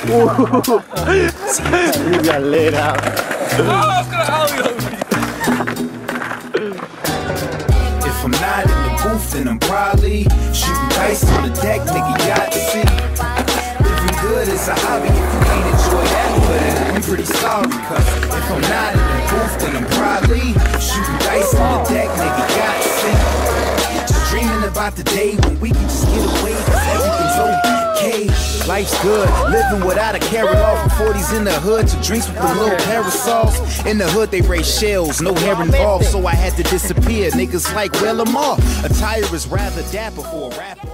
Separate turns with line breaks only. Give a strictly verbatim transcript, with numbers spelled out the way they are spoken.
Galera.
If I'm not in the booth, then I'm probably shooting dice on the deck, nigga, yacht see. Living good is a hobby, if you can't enjoy that, but I'm pretty sorry, cause if I'm not in the booth, then I'm probably shooting dice on the deck, nigga, yacht see. Just dreaming about the day when we can just get away, cause everything's okay. Life's good, living without a care at all. From forties in the hood to drinks with the little parasols. In the hood they raise shells, no hair involved, so I had to disappear. Niggas like, well, I'm off. Attire is rather dapper for a rapper.